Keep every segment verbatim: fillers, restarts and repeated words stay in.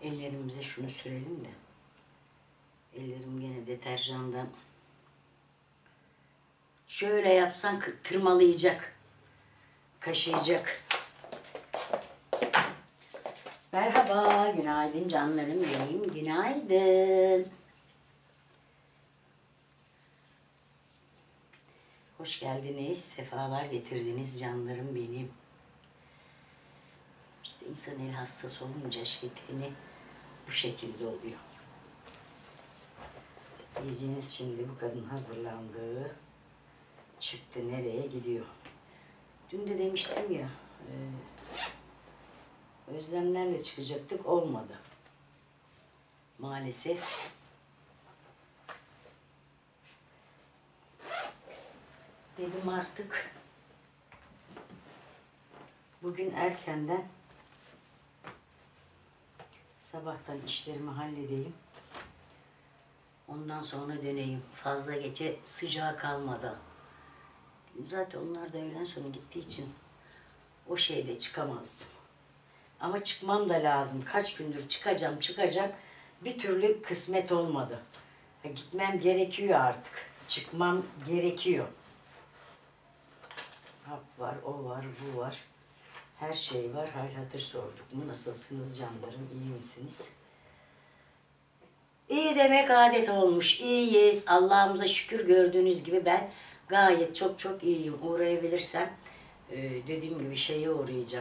Ellerimize şunu sürelim de. Ellerim gene deterjandan. Şöyle yapsan tırmalayacak. Kaşıyacak. Merhaba, günaydın canlarım benim. Günaydın. Hoş geldiniz, sefalar getirdiniz canlarım benim. İşte insan el hassas olunca şeytani bu şekilde oluyor. Diyeceğiniz şimdi bu kadın hazırlandı. Çıktı, nereye gidiyor? Dün de demiştim ya, e, özlemlerle çıkacaktık, olmadı. Maalesef. Dedim artık bugün erkenden sabahtan işlerimi halledeyim. Ondan sonra döneyim. Fazla gece sıcağı kalmadan. Zaten onlar da öğlen sonra gittiği için o şeyde çıkamazdım. Ama çıkmam da lazım. Kaç gündür çıkacağım, çıkacağım. Bir türlü kısmet olmadı. Ha, gitmem gerekiyor artık. Çıkmam gerekiyor. Hap var, o var, bu var. Her şey var. Hal hatır sorduk mu? Nasılsınız canlarım? İyi misiniz? İyi demek adet olmuş. İyiyiz. Allah'ımıza şükür, gördüğünüz gibi ben gayet çok çok iyiyim. Uğrayabilirsem dediğim gibi şeye uğrayacağım.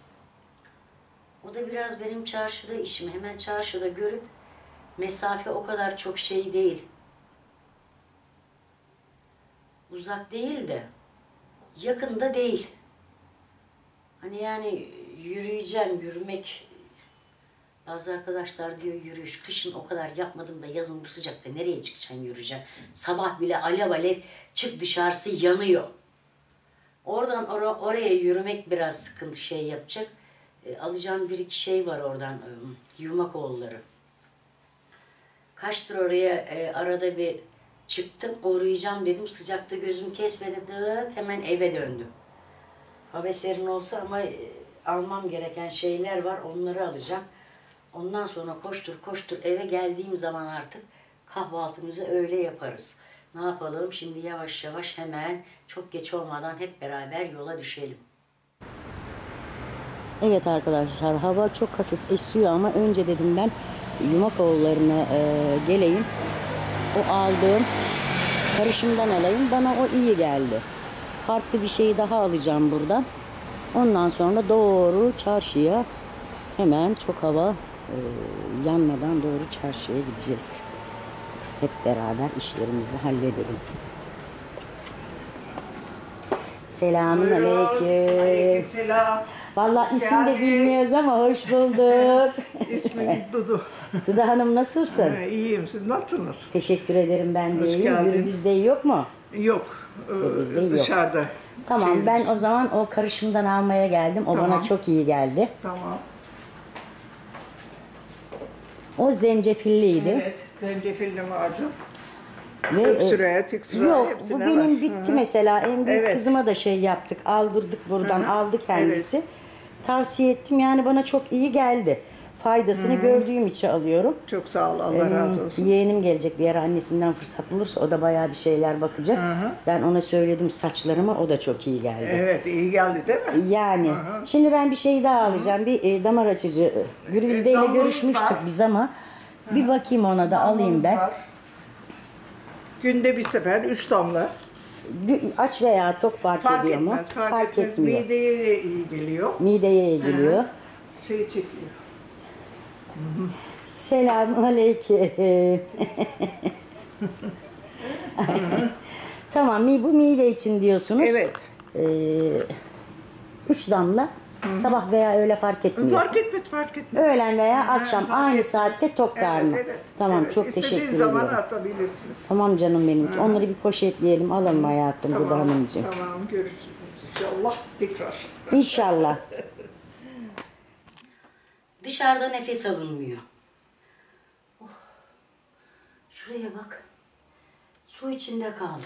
O da biraz benim çarşıda işim. Hemen çarşıda görüp mesafe o kadar çok şey değil. Uzak değil de yakında değil. Hani yani yürüyeceğim, yürümek. Bazı arkadaşlar diyor yürüyüş. Kışın o kadar yapmadım da yazın bu sıcakta nereye çıkacaksın, yürüyeceksin? Sabah bile alev alev çık, dışarısı yanıyor. Oradan or oraya yürümek biraz sıkıntı şey yapacak. E, alacağım bir iki şey var oradan. E, Yumakoğulları. Kaçtır oraya e, arada bir çıktım, uğrayacağım dedim. Sıcakta gözüm kesmedi. Dık, hemen eve döndüm. Hava serin olsa ama e, almam gereken şeyler var. Onları alacağım. Ondan sonra koştur koştur eve geldiğim zaman artık kahvaltımızı öyle yaparız. Ne yapalım? Şimdi yavaş yavaş hemen çok geç olmadan hep beraber yola düşelim. Evet arkadaşlar, hava çok hafif esiyor ama önce dedim ben Yumakoğullarına e, geleyim. O aldığım karışımdan alayım. Bana o iyi geldi. Farklı bir şey daha alacağım buradan. Ondan sonra doğru çarşıya, hemen çok hava e, yanmadan doğru çarşıya gideceğiz. Hep beraber işlerimizi halledelim. Selamun aleyküm. Selam. Vallahi isim de bilmiyoruz ama hoş bulduk. İsmim Dudu. Dudu Hanım, nasılsın? Ha, iyiyim. Siz nasılsınız? Teşekkür ederim, ben de Hoş iyiyim. geldin. Gürbüz'de yok mu? Yok. Gürbüz'de yok. Dışarıda. Tamam, Şeyimiz. ben o zaman o karışımdan almaya geldim. O Tamam. bana çok iyi geldi. Tamam. O zencefilliydi. Evet. Zencefilli macun. Ve, Öksürüğe, tiksireye, yok, hepsine bu benim var. bitti Hı. mesela. En büyük Evet. kızıma da şey yaptık. Aldırdık buradan, Hı hı. aldı kendisi. Evet. Tavsiye ettim, yani bana çok iyi geldi. Faydasını Hı. gördüğüm için alıyorum. Çok sağ ol. Allah Ee, razı olsun. Yeğenim gelecek bir ara, annesinden fırsat bulursa o da bayağı bir şeyler bakacak. Hı hı. Ben ona söyledim saçlarıma, o da çok iyi geldi. Evet, iyi geldi değil mi? Yani Hı hı. şimdi ben bir şey daha alacağım. Bir e, damar açıcı. Gürbüz E, Bey'le damlamız görüşmüştük var. biz ama Hı. bir bakayım, ona da alayım Damlamız ben. var. Günde bir sefer üç damla. Aç veya tok fark, Fark ediyor mu? etmez. Fark, etmez. etmiyor. Mideye de iyi geliyor. Mideye iyi geliyor. Şey çekiyor. Selamünaleyküm. Tamam, mi bu mide için diyorsunuz. Evet. Ee, üç damla. Hı-hı. Sabah veya öğle fark etmiyor. Fark etmez, fark etmez. Öğlen veya Ha, akşam fark aynı etmez. saatte tok karnı. Evet, evet. Tamam, evet. çok İstediğin teşekkür zaman ediyorum. atabilirsiniz. Tamam canım benim. Ha. Onları bir poşetleyelim, alalım hayatım, Tamam, Dudu Hanımcığım. tamam, görüşürüz. İnşallah tekrar. İnşallah. Dışarıda nefes alınmıyor. Oh. Şuraya bak. Su içinde kaldım.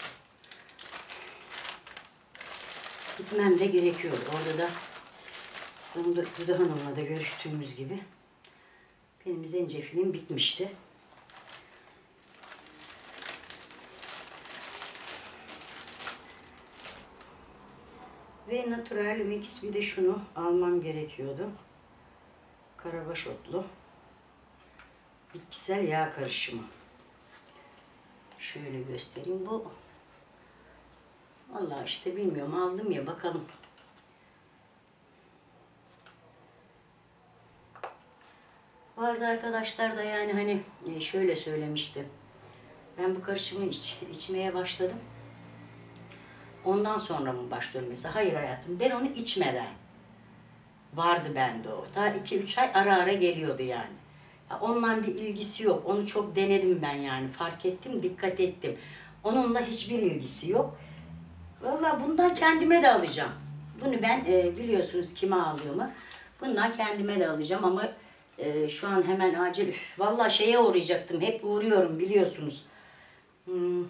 Gitmem de gerekiyor. Orada da Dudu Hanım'la da görüştüğümüz gibi Benim zencefilim bitmişti. Ve natural mix, bir de şunu almam gerekiyordu. Karabaş otlu bitkisel yağ karışımı. Şöyle göstereyim. Bu vallahi işte bilmiyorum, aldım ya, bakalım. Bazı arkadaşlar da yani hani şöyle söylemişti. Ben bu karışımı iç, içmeye başladım. Ondan sonra mı başlıyorum mesela? Hayır hayatım, ben onu içmeden vardı bende o. Daha iki üç ay ara ara geliyordu yani. Ya onunla bir ilgisi yok. Onu çok denedim ben yani. Fark ettim, dikkat ettim. Onunla hiçbir ilgisi yok. Vallahi bundan kendime de alacağım. Bunu ben e, biliyorsunuz kime aldığımı. Bundan kendime de alacağım ama e, şu an hemen acil. Üf, vallahi şeye uğrayacaktım. Hep uğruyorum biliyorsunuz. Hmm.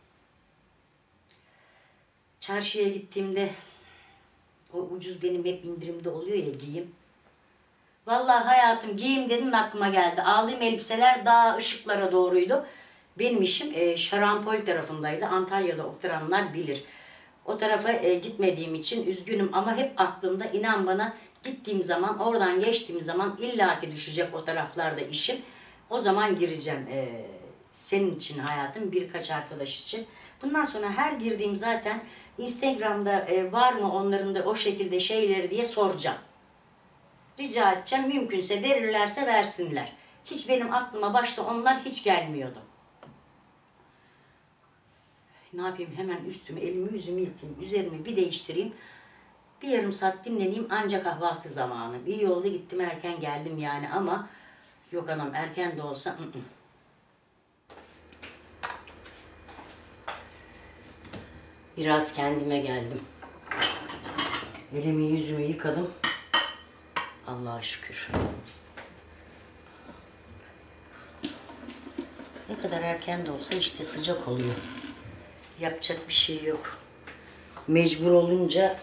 Çarşıya gittiğimde o ucuz benim hep indirimde oluyor ya, giyim. Vallahi hayatım, giyim dedim aklıma geldi. Aldığım elbiseler daha ışıklara doğruydu. Benim işim e, Şarampol tarafındaydı. Antalya'da oturanlar bilir. O tarafa e, gitmediğim için üzgünüm ama hep aklımda, inan bana, gittiğim zaman, oradan geçtiğim zaman illaki düşecek o taraflarda işim. O zaman gireceğim. E, senin için hayatım, birkaç arkadaş için. Bundan sonra her girdiğim zaten Instagram'da e, var mı onların da o şekilde şeyleri diye soracağım. Rica edeceğim. Mümkünse verirlerse versinler. Hiç benim aklıma başta onlar hiç gelmiyordu. Ne yapayım, hemen üstümü, elimi yüzümü yıkayayım, üzerimi bir değiştireyim. Bir yarım saat dinleneyim, ancak kahvaltı zamanı. İyi oldu gittim, erken geldim yani ama yok anam, erken de olsa ı -ı. Biraz kendime geldim. Elimi yüzümü yıkadım. Allah'a şükür. Ne kadar erken de olsa işte sıcak oluyor. Yapacak bir şey yok. Mecbur olunca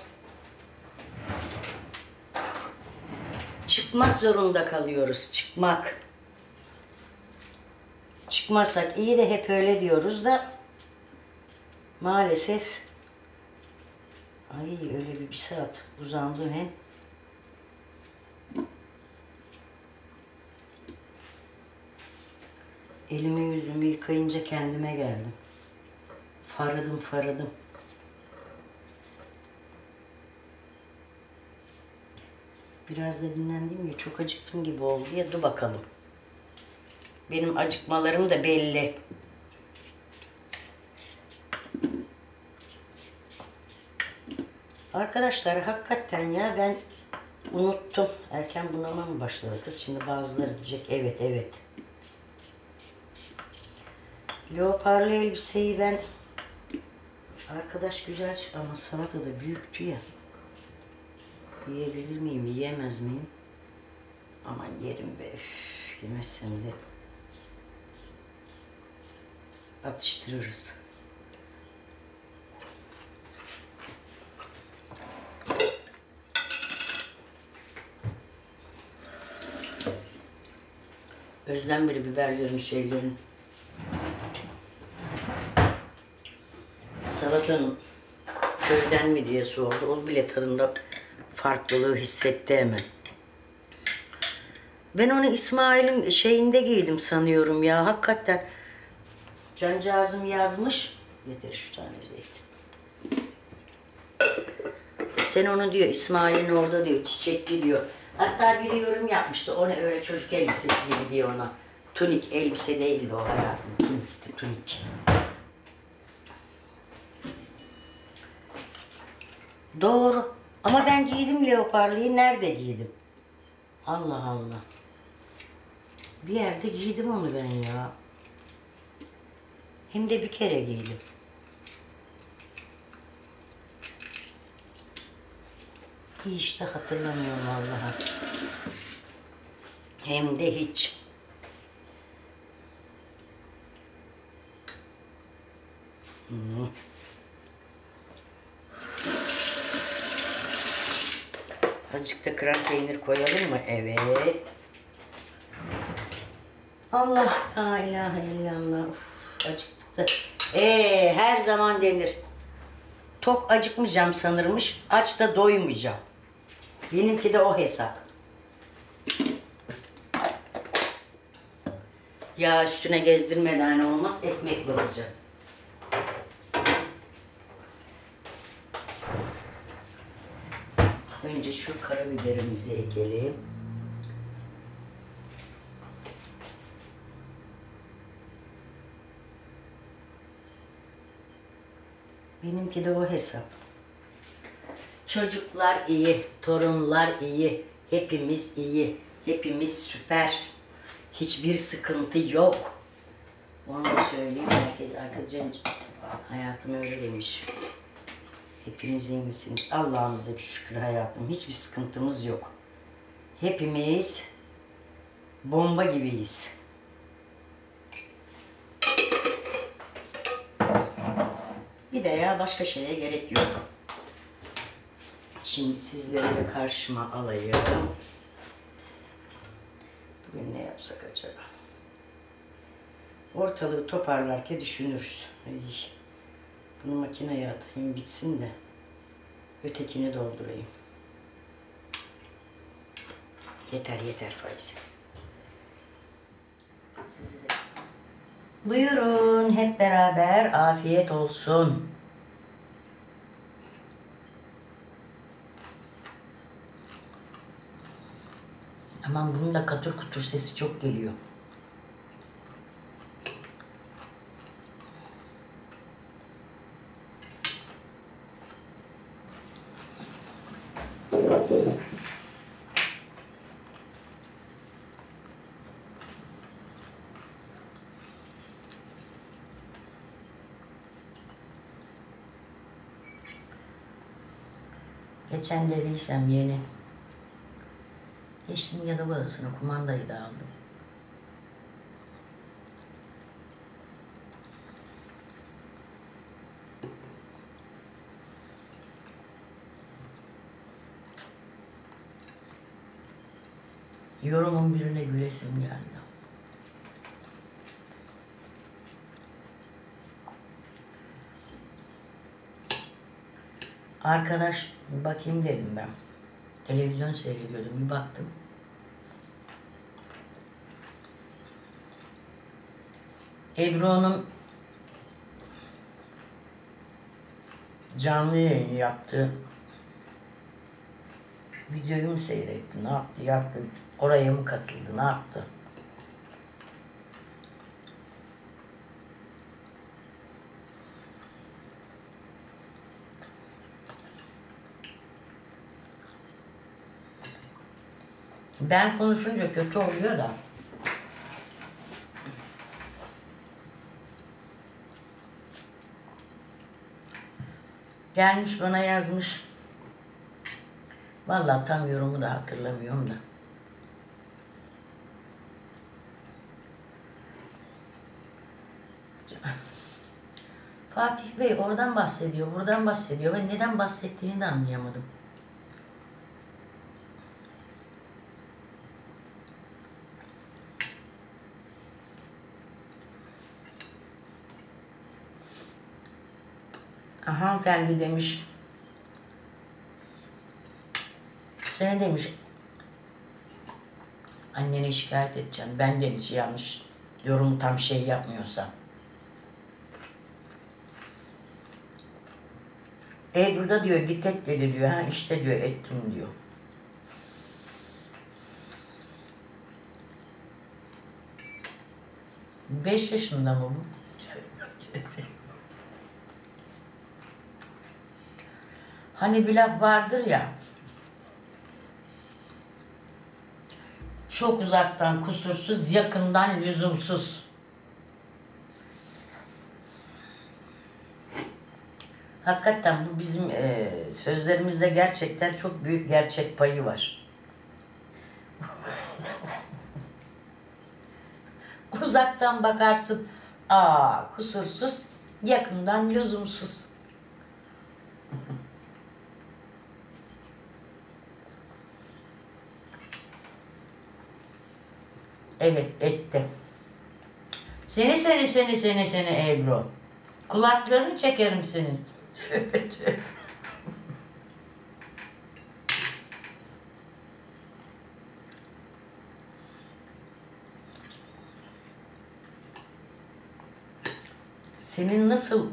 çıkmak zorunda kalıyoruz. Çıkmak. Çıkmazsak iyi de hep öyle diyoruz da maalesef. Ay öyle bir, bir saat uzandım hem. Elimi yüzümü yıkayınca kendime geldim. Faradım faradım. Biraz da dinlendim ya, çok acıktım gibi oldu ya, dur bakalım. Benim acıkmalarım da belli. Arkadaşlar hakikaten ya, ben unuttum. Erken bunama mı başladı kız? Şimdi bazıları diyecek evet evet. Leoparlı elbiseyi ben, arkadaş güzel ama salata da büyüktü ya. Yiyebilir miyim, yiyemez miyim? Aman yerim be, üf, yemezsem de atıştırırız. Özlem biri biberlerin şeylerin. Salatanın köyden mi diye sordu. O bile tadında farklılığı hissetti hemen. Ben onu İsmail'in şeyinde giydim sanıyorum ya. Hakikaten cancağızım yazmış. Yeter üç tane zeytin. Sen onu diyor İsmail'in orada diyor çiçekli diyor. Hatta biri yorum yapmıştı. O ne öyle çocuk elbisesi gibi diyor ona. Tunik elbise değildi o hayatım. Tunikti tunik. Doğru. Ama ben giydim leoparlıyı. Nerede giydim? Allah Allah. Bir yerde giydim onu ben ya. Hem de bir kere giydim. Hiç de hatırlamıyorum vallahi. Hem de hiç. Hmm. Azıcık da krem peynir koyalım mı? Evet. Allah, la ilahe illallah. Uf, acıktı. Ee, her zaman denir. Tok acıkmayacağım sanırmış, aç da doymayacağım. Benimki de o hesap. Yağ üstüne gezdirmeden olmaz, ekmek olacak. Önce şu karabiberimizi ekelim. Benimki de o hesap. Çocuklar iyi, torunlar iyi, hepimiz iyi, hepimiz süper. Hiçbir sıkıntı yok. Onu da söyleyeyim, herkes arkadaşlar hayatım öyle demiş. Hepiniz iyi misiniz? Allah'ımıza bir şükür hayatım. Hiçbir sıkıntımız yok. Hepimiz bomba gibiyiz. Bir de ya başka şeye gerek yok. Şimdi sizleri de karşıma alayım. Bugün ne yapsak acaba? Ortalığı toparlarken düşünürüz. Ay, bunu makineye atayım bitsin de ötekini doldurayım. Yeter yeter Faize. Sizi de. Buyurun hep beraber afiyet olsun. Aman bunun da katır kutur sesi çok geliyor. Geçen dediysem yeni. Geçtim yatak odasına kumandayı da aldım. Yorumun birine gülesim geldi. Arkadaş bakayım dedim ben. Televizyon seyrediyordum, bir baktım. Ebru'nun canlı yayın yaptığı videoyu mu seyretti, ne yaptı, yaptı, oraya mı katıldı, ne yaptı? Ben konuşunca kötü oluyor da. Gelmiş bana yazmış. Vallahi tam yorumu da hatırlamıyorum da. Fatih Bey oradan bahsediyor, buradan bahsediyor ve neden bahsettiğini de anlayamadım. Hanımefendi demiş, seni demiş, annene şikayet edeceğim, benden hiç yanlış yorumu tam şey yapmıyorsa. E burada diyor git et dedi diyor, ha işte diyor ettim diyor. Beş yaşında mı bu? Hani bir laf vardır ya, çok uzaktan kusursuz, yakından lüzumsuz. Hakikaten bu bizim e, sözlerimizde gerçekten çok büyük gerçek payı var. Uzaktan bakarsın, aa kusursuz, yakından lüzumsuz. Evet, etti. Seni seni seni seni seni Ebru. Kulaklarını çekerim senin. Tövbe tövbe. Senin nasıl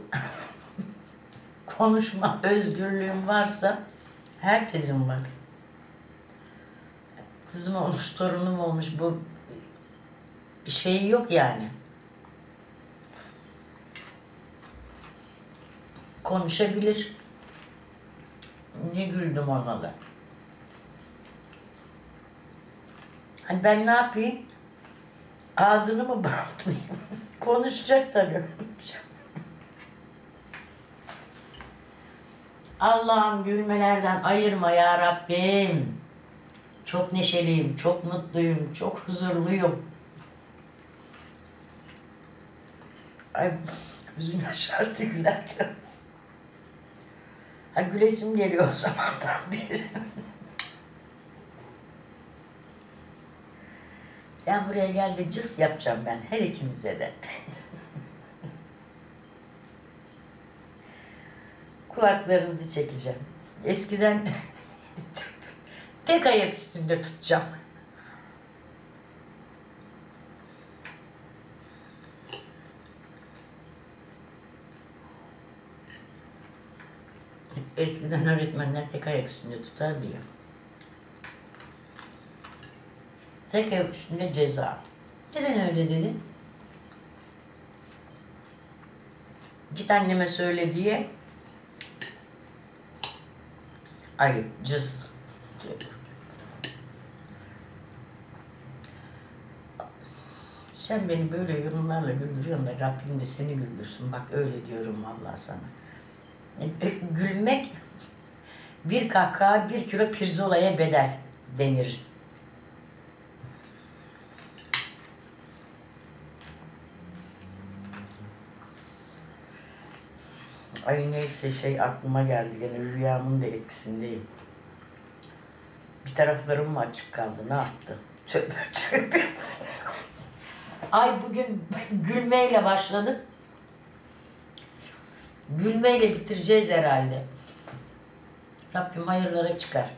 konuşma özgürlüğün varsa herkesin var. Kızım olmuş, torunum olmuş, bu şeyi yok yani. Konuşabilir. Ne güldüm ona da. Hani ben ne yapayım? Ağzını mı bantlayayım? Konuşacak tabii. Allah'ım gülmelerden ayırma ya Rabbim. Çok neşeliyim, çok mutluyum, çok huzurluyum. Ay gözüm yaşardı gülerken. Ha gülesim geliyor o zamandan beri. Sen buraya gel de cıs yapacağım ben her ikinize de. Kulaklarınızı çekeceğim. Eskiden tek ayak üstünde tutacağım. Eskiden öğretmenler tek ayak üstünde tutar diyor. Tek ayak üstünde ceza. Neden öyle dedin? Git anneme söyle diye. Ayıp, cız. Sen beni böyle yorumlarla güldürüyorsun da Rabbim de seni güldürsün. Bak öyle diyorum vallahi sana. E, gülmek bir kahkaha bir kilo pirzolaya bedel denir. Ay neyse şey aklıma geldi gene rüyamın da etkisindeyim. Bir taraflarım mı açık kaldı ne yaptı? Tövbe tövbe. Ay bugün gülmeyle başladık. Gülmeyle bitireceğiz herhalde. Rabbim hayırlara çıkar.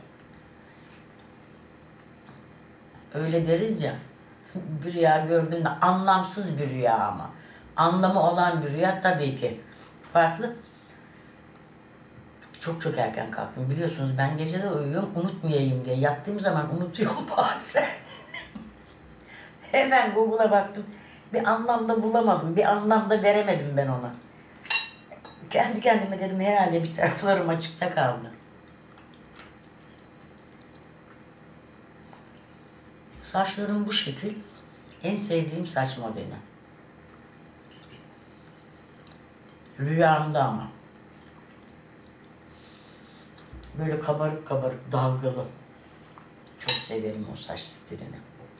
Öyle deriz ya. Bir rüya gördüğümde anlamsız bir rüya ama. Anlamı olan bir rüya tabii ki farklı. Çok çok erken kalktım. Biliyorsunuz ben gecede uyuyorum unutmayayım diye. Yattığım zaman unutuyorum bazen. Hemen Google'a baktım. Bir anlamda bulamadım. Bir anlamda veremedim ben ona. Kendi kendime dedim herhalde bir taraflarım açıkta kaldı. Saçlarım bu şekil. En sevdiğim saç modeli. Rüyamda ama. Böyle kabarık kabarık dalgalı. Çok severim o saç stilini.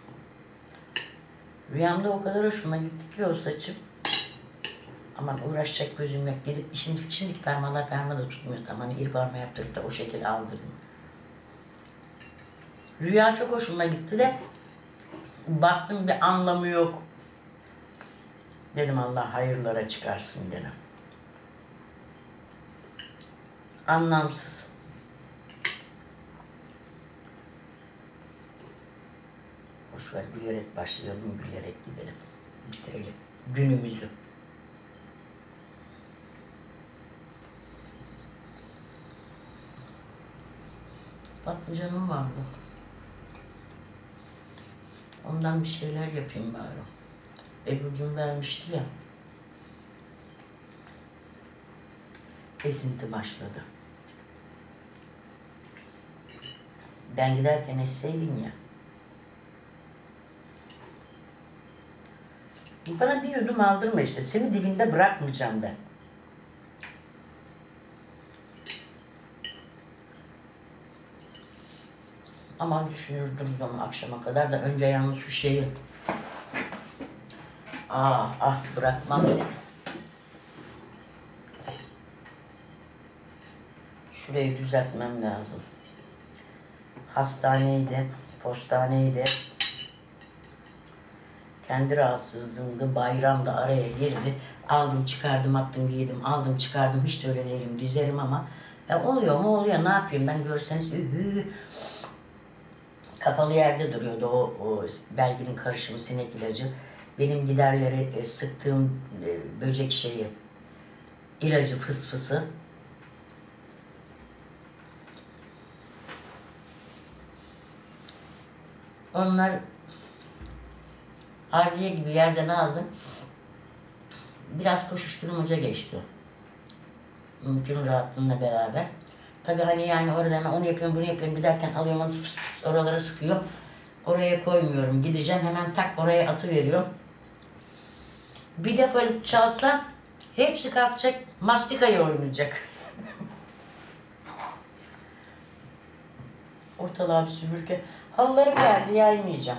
Rüyamda o kadar hoşuma gitti ki o saçım. Aman uğraşacak gözüm yok. Gidip şimdi, şimdiki permalar perma da tutmuyor. Tam hani il parma yaptırıp da o şekilde aldırdım. Rüya çok hoşuma gitti de baktım bir anlamı yok. Dedim Allah hayırlara çıkarsın gene. Anlamsız. Boşver gülerek başlayalım, gülerek gidelim. Bitirelim günümüzü. Patlıcanım vardı. Ondan bir şeyler yapayım bari. E bugün vermişti ya. Esinti başladı. Ben giderken esseydin ya. Bana bir yudum aldırma işte. Seni dibinde bırakmayacağım ben. Aman düşünürdüm onu akşama kadar da önce yalnız şu şeyi. Ah ah bırakmam seni. Şurayı düzeltmem lazım. Hastaneydi, postaneydi. Kendi rahatsızlığımda bayramda araya girdi. Aldım çıkardım attım giydim aldım çıkardım hiç de öyle değilim dizlerim ama ya oluyor mu oluyor ne yapayım ben görseniz ühü. Kapalı yerde duruyordu o, o belginin karışımı sinek ilacı. Benim giderleri e, sıktığım e, böcek şeyi ilacı fıs fısı. Onlar Ardiye gibi yerden aldım. Biraz koşuşturmaca geçti. Mümkün rahatlığıyla beraber. Tabii hani yani orada hemen onu yapıyorum bunu yapıyorum giderken alıyorum onu fıs fıs oralara sıkıyor. Oraya koymuyorum. Gideceğim hemen tak oraya atıveriyorum. Bir defa çalsam hepsi kalkacak mastikayı oynayacak. Ortalığa bir süpürge. Halılarım geldi yaymayacağım.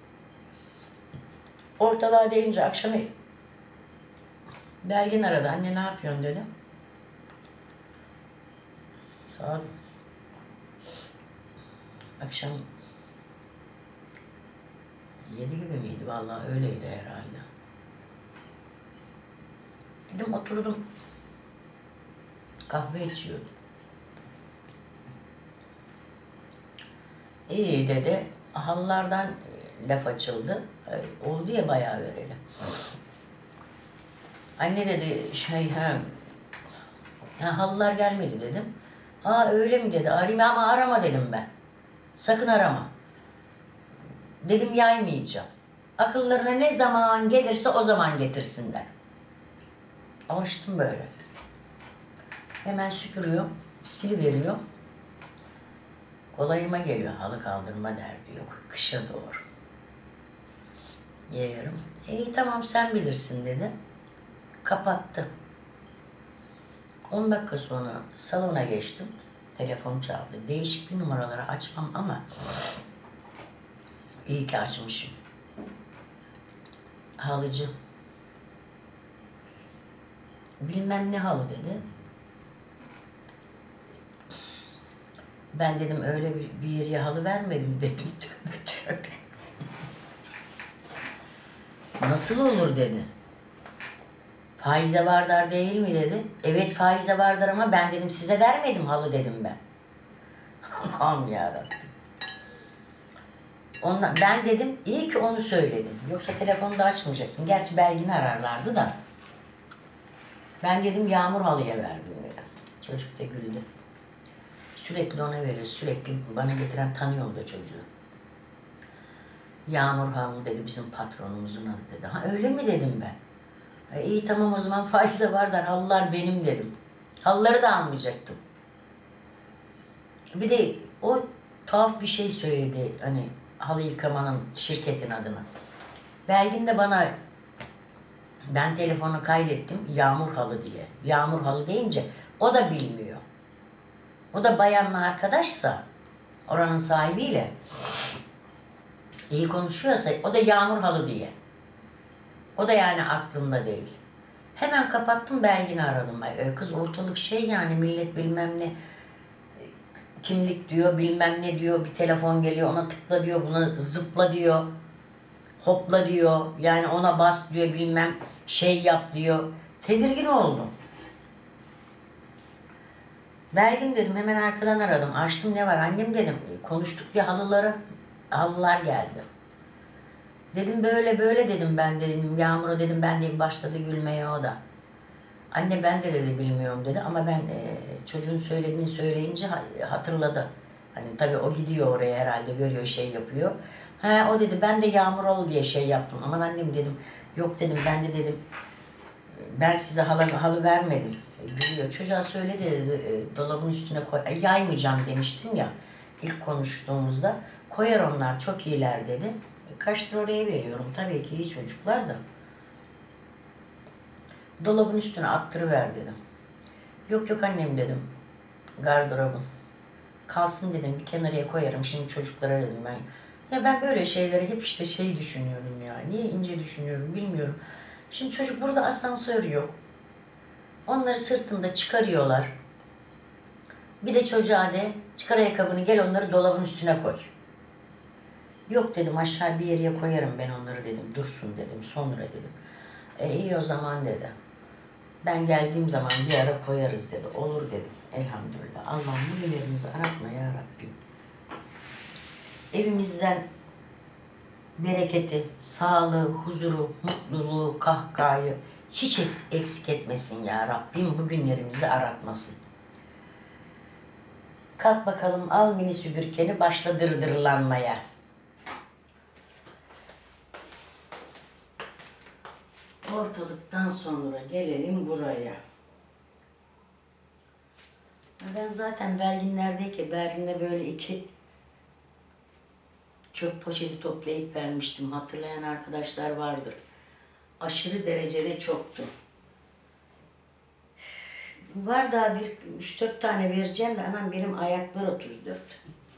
Ortalığa deyince akşamı Belgin aradı. Anne ne yapıyorsun dedi. Saat akşam yedi gibi miydi? Vallahi öyleydi herhalde. Dedim oturdum. Kahve içiyordum. İyi dedi. Halılardan laf açıldı. Oldu ya bayağı vereli. Anne dedi şey ha, ha halılar gelmedi dedim. Aa öyle mi dedi. Arayayım ama arama dedim ben. Sakın arama. Dedim yaymayacağım. Akıllarına ne zaman gelirse o zaman getirsinler. Alıştım böyle. Hemen süpürüyor, siliveriyor. Kolayıma geliyor. Halı kaldırma derdi yok. Kışa doğru. Yayarım. İyi tamam sen bilirsin dedi. Kapattı. on dakika sonra salona geçtim. Telefon çaldı. Değişik bir numaraları açmam ama iyi ki açmışım. Halıcı. Bilmem ne halı dedi. Ben dedim öyle bir, bir yere halı vermedim dedim. Tövbe tövbe. Nasıl olur dedi. Faize vardar değil mi dedi. Evet faize vardar ama ben dedim size vermedim halı dedim ben. Allah'ım yarabbim. Ondan, ben dedim iyi ki onu söyledim. Yoksa telefonu da açmayacaktım. Gerçi Belgin'i ararlardı da. Ben dedim Yağmur halıya verdim dedim. Çocuk da güldü. Sürekli ona veriyor. Sürekli bana getiren tanıyor da çocuğu. Yağmur halı dedi bizim patronumuzun adı dedi. Ha öyle mi dedim ben. E, iyi tamam o zaman faize var da halılar benim dedim. Halıları da almayacaktım. Bir de o tuhaf bir şey söyledi hani halı yıkamanın şirketin adını. Belgin de bana ben telefonu kaydettim Yağmur halı diye. Yağmur halı deyince o da bilmiyor. O da bayanla arkadaşsa oranın sahibiyle iyi konuşuyorsa o da Yağmur halı diye. O da yani aklımda değil. Hemen kapattım Belgin'i aradım. Ben. Kız ortalık şey yani millet bilmem ne kimlik diyor bilmem ne diyor bir telefon geliyor ona tıkla diyor buna zıpla diyor. Hopla diyor yani ona bas diyor bilmem şey yap diyor. Tedirgin oldum. Belgin dedim hemen arkadan aradım. Açtım ne var annem dedim. Konuştuk bir halıları. Halılar geldi. Dedim böyle böyle dedim ben dedim. Yağmur'a dedim ben de başladı gülmeye o da. Anne ben de dedi bilmiyorum dedi ama ben e, çocuğun söylediğini söyleyince hatırladı. Hani tabii o gidiyor oraya herhalde görüyor şey yapıyor. Ha o dedi ben de Yağmur ol diye şey yaptım. Aman annem dedim yok dedim ben de dedim ben size halı, halı vermedim. Gülüyor. Çocuğa söyle dedi dolabın üstüne koy. E, yaymayacağım demiştim ya ilk konuştuğumuzda. Koyar onlar çok iyiler dedi. Kaç lira oraya veriyorum. Tabii ki iyi çocuklar da. Dolabın üstüne attırıver dedim. Yok yok annem dedim. Gardırobun. Kalsın dedim bir kenarıya koyarım şimdi çocuklara dedim ben. Ya ben böyle şeyleri hep işte şey düşünüyorum ya. Niye ince düşünüyorum bilmiyorum. Şimdi çocuk burada asansör yok. Onları sırtında çıkarıyorlar. Bir de çocuğa de çıkar ayakkabını gel onları dolabın üstüne koy. Yok dedim, aşağı bir yere koyarım ben onları dedim. Dursun dedim, sonra dedim. E iyi o zaman dedi. Ben geldiğim zaman bir ara koyarız dedi. Olur dedim. Elhamdülillah. Allah'ım bu günlerimizi aratma ya Rabbim. Evimizden bereketi, sağlığı, huzuru, mutluluğu, kahkahayı hiç et- eksik etmesin ya Rabbim. Bu günlerimizi aratmasın. Kalk bakalım, al mini süpürgeni, başla dırdırlanmaya. Ortalıktan sonra gelelim buraya. Ben zaten Belginler'deyken Bergin'de böyle iki çöp poşeti toplayıp vermiştim. Hatırlayan arkadaşlar vardır. Aşırı derecede çoktu. Var daha bir üç dört tane vereceğim de anam benim ayaklar otuz dört.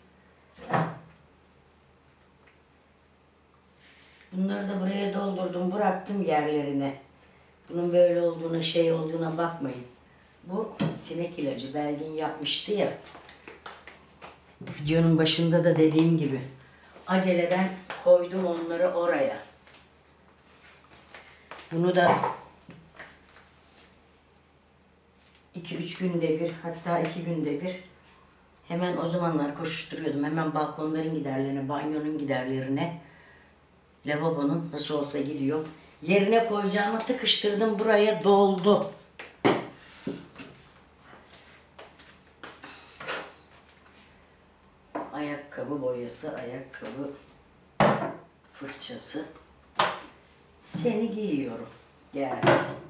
Bunları da buraya doldurdum, bıraktım yerlerine. Bunun böyle olduğuna, şey olduğuna bakmayın. Bu sinek ilacı Belgin yapmıştı ya. Videonun başında da dediğim gibi. Aceleden koydum onları oraya. Bunu da iki üç günde bir, hatta iki günde bir hemen o zamanlar koşuşturuyordum. Hemen balkonların giderlerine, banyonun giderlerine, lavabonun nasıl olsa gidiyor. Yerine koyacağıma tıkıştırdım, buraya doldu. Ayakkabı boyası, ayakkabı fırçası. Seni giyiyorum. Gel.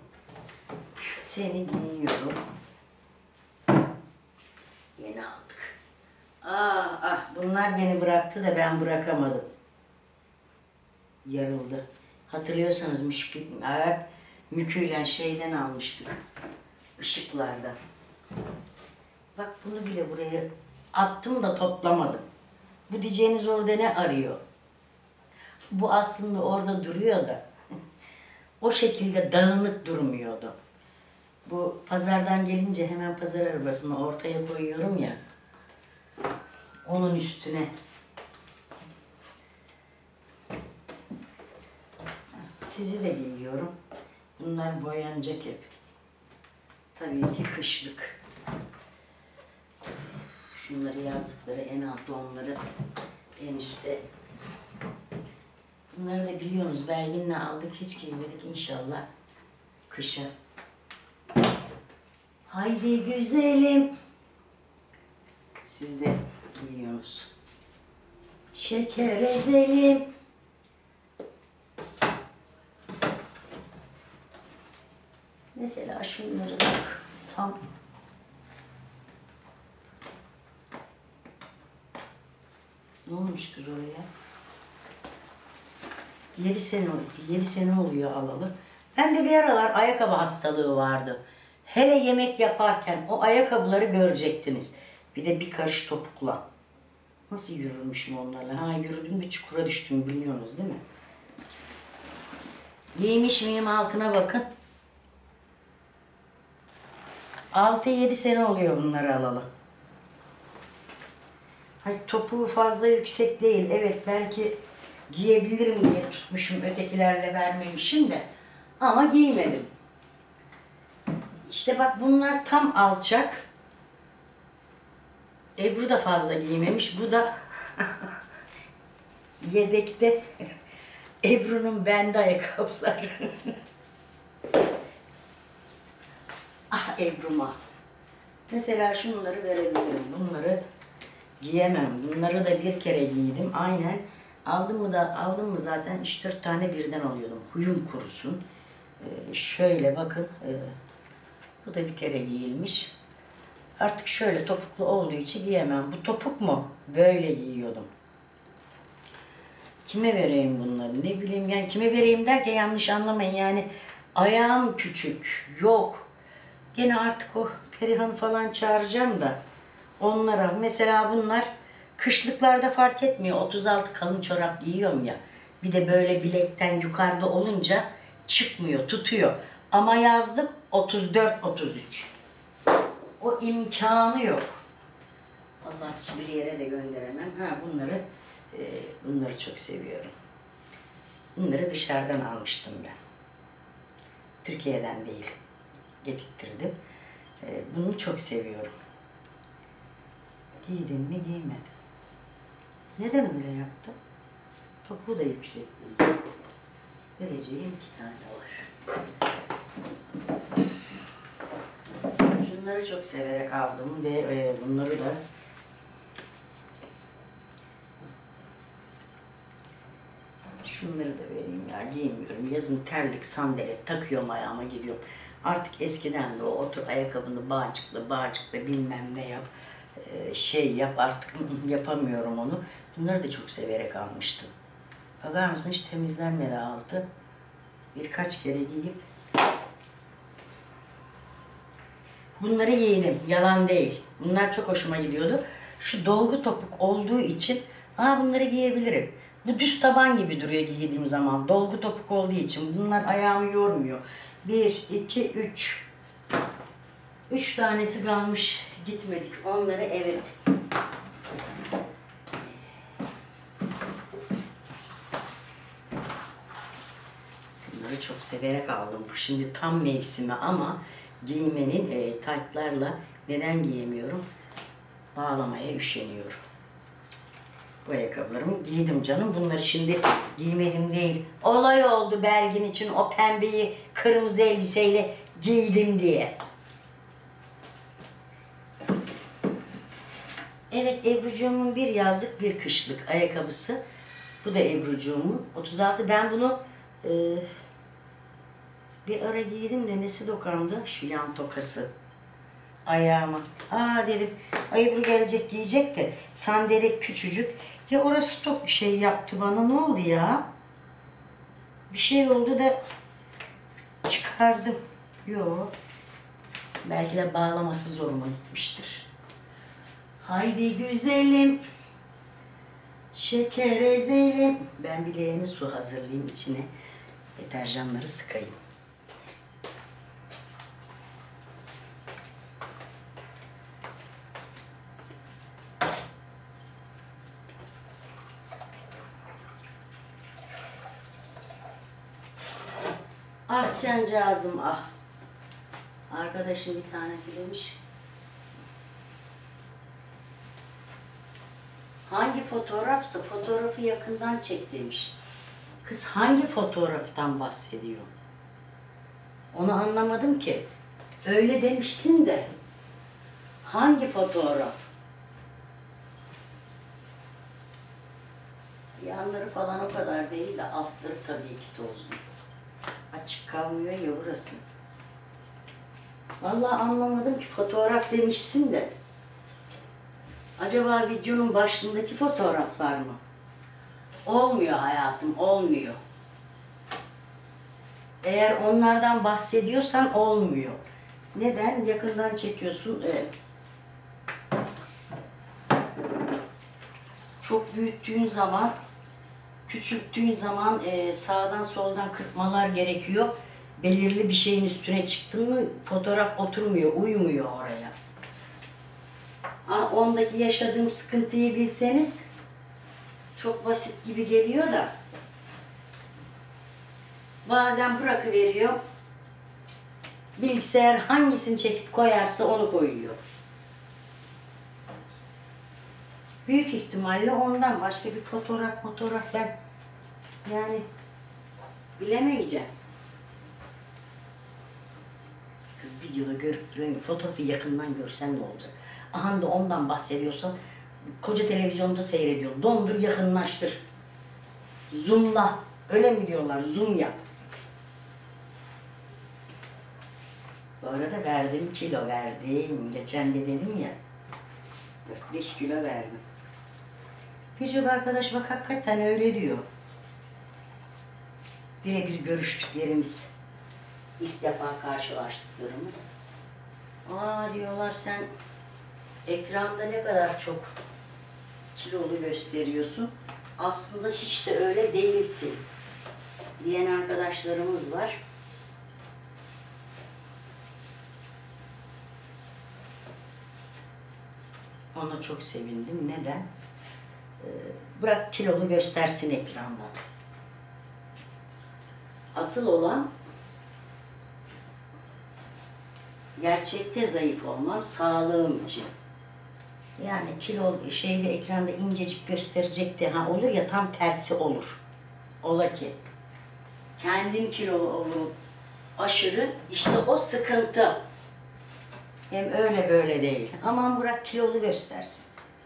Seni giyiyorum. Yeni aldık. Ah ah, bunlar beni bıraktı da ben bırakamadım. Yarıldı. Hatırlıyorsanız müşkü, ayak müküyle şeyden almıştık. Işıklardan. Bak bunu bile buraya attım da toplamadım. Bu diyeceğiniz orada ne arıyor? Bu aslında orada duruyor da o şekilde dağınık durmuyordu. Bu pazardan gelince hemen pazar arabasını ortaya koyuyorum ya. Onun üstüne sizi de giyiyorum. Bunlar boyanacak hep. Tabii ki kışlık. Şunları yazdıkları en altta, onları en üstte. Bunları da biliyorsunuz, Belgin'le aldık, hiç giymedik, inşallah kışa. Haydi güzelim. Siz de giyiyorsunuz. Şeker ezelim. Mesela şunları da tam ne olmuş kız oraya? Yedi sene, yedi sene oluyor alalı. Ben de bir aralar ayakkabı hastalığı vardı. Hele yemek yaparken o ayakkabıları görecektiniz. Bir de bir karış topukla. Nasıl yürürmüşüm onlarla? Ha, yürüdüm bir çukura düştüm, biliyorsunuz değil mi? Giymiş miyim, altına bakın. altı yedi sene oluyor bunları alalı. Hani topuğu fazla yüksek değil. Evet, belki giyebilirim diye tutmuşum, ötekilerle vermemişim de. Ama giymedim. İşte bak, bunlar tam alçak. Ebru da fazla giymemiş. Bu da yedekte Ebru'nun bende ayakkabıları. Ah Ebru'ma. Mesela şunları verebilirim. Bunları giyemem. Bunları da bir kere giydim. Aynen. Aldım mı da aldım mı zaten üç dört tane birden alıyordum. Huyum kurusun. Ee, şöyle bakın. E, bu da bir kere giyilmiş. Artık şöyle topuklu olduğu için giyemem. Bu topuk mu? Böyle giyiyordum. Kime vereyim bunları? Ne bileyim yani, kime vereyim derken yanlış anlamayın. Yani ayağım küçük. Yok. Gene artık o Perihan'ı falan çağıracağım da onlara. Mesela bunlar kışlıklarda fark etmiyor. otuz altı kalın çorap giyiyorum ya. Bir de böyle bilekten yukarıda olunca çıkmıyor, tutuyor. Ama yazlık otuz dört otuz üç. O imkanı yok. Allah hiçbir yere de gönderemem. Ha, bunları Ee, bunları çok seviyorum. Bunları dışarıdan almıştım ben. Türkiye'den değil. Getirttirdim. Ee, bunu çok seviyorum. Giydim mi giymedim. Neden öyle yaptım? Topuğu da yüksek değil. Vereceğim iki tane var. Şunları çok severek aldım ve e, bunları da şunları da vereyim ya, giymiyorum. Yazın terlik, sandalet takıyorum, ayağıma gidiyorum. Artık eskiden de o otur ayakkabını bağcıkla bağcıkla bilmem ne yap, e, şey yap, artık yapamıyorum onu. Bunları da çok severek almıştım. Bakar mısın, hiç temizlenmedi altı. Birkaç kere giyip bunları giydim, yalan değil. Bunlar çok hoşuma gidiyordu. Şu dolgu topuk olduğu için aa bunları giyebilirim. Bu düz taban gibi duruyor giydiğim zaman. Dolgu topuk olduğu için bunlar ayağımı yormuyor. Bir, iki, üç. Üç tanesi kalmış, gitmedik. Onları evet. Bunları çok severek aldım. Bu şimdi tam mevsimi ama giymenin e, taytlarla neden giyemiyorum? Bağlamaya üşeniyorum. Bu ayakkabılarımı giydim canım. Bunları şimdi giymedim değil. Olay oldu Belgin için o pembeyi kırmızı elbiseyle giydim diye. Evet, Ebru'cuğumun bir yazlık bir kışlık ayakkabısı. Bu da Ebru'cuğumun. otuz altı. Ben bunu e, bir ara giydim de nesi dokandı? Şu yan tokası ayağıma. Aa dedim, ay Ebru gelecek giyecek de sandalet küçücük. Ya orası stok bir şey yaptı bana, ne oldu ya? Bir şey oldu da çıkardım. Yok. Belki de bağlaması zoruma gitmiştir. Haydi güzelim, şeker ezelim. Ben bileğime su hazırlayayım, içine deterjanları sıkayım. Ah cancağızım ah. Arkadaşım bir tanesi demiş. Hangi fotoğrafsa fotoğrafı yakından çek demiş. Kız hangi fotoğraftan bahsediyor? Onu anlamadım ki. Öyle demişsin de. Hangi fotoğraf? Yanları falan o kadar değil de altları tabii ki tozlu. Açık kalmıyor ya burası. Vallahi anlamadım ki, fotoğraf demişsin de. Acaba videonun başındaki fotoğraflar mı? Olmuyor hayatım, olmuyor. Eğer onlardan bahsediyorsan olmuyor. Neden? Yakından çekiyorsun. Evet. Çok büyüttüğün zaman, küçülttüğün zaman e, sağdan soldan kırpmalar gerekiyor. Belirli bir şeyin üstüne çıktın mı fotoğraf oturmuyor, uymuyor oraya. Ha, ondaki yaşadığım sıkıntıyı bilseniz çok basit gibi geliyor da bazen bırakıveriyor. Bilgisayar hangisini çekip koyarsa onu koyuyor. Büyük ihtimalle ondan başka bir fotoğraf fotoğraf ben yani bilemeyeceğim. Kız videoda görüp duruyor, fotoğrafı yakından görsen ne olacak? Aha da ondan bahsediyorsan koca televizyonda seyrediyor. Dondur, yakınlaştır. Zoomla. Öyle mi diyorlar? Zoom yap. Bu arada verdim, kilo verdim. Geçen de dedim ya, dört beş kilo verdim. Birçok arkadaş bak hakikaten öyle diyor. Birebir görüştüklerimiz, ilk defa karşılaştıklarımız. Aa diyorlar, sen ekranda ne kadar çok kilolu gösteriyorsun. Aslında hiç de öyle değilsin diyen arkadaşlarımız var. Ona çok sevindim. Neden? Ee, Bırak kilolu göstersin ekranda. Asıl olan gerçekte zayıf olmam, sağlığım için. Yani kilo şeyde ekranda incecik gösterecek de ha olur ya, tam tersi olur. Ola ki kendim kilolu olup aşırı, işte o sıkıntı. Hem öyle böyle değil. Aman bırak kilolu göstersin.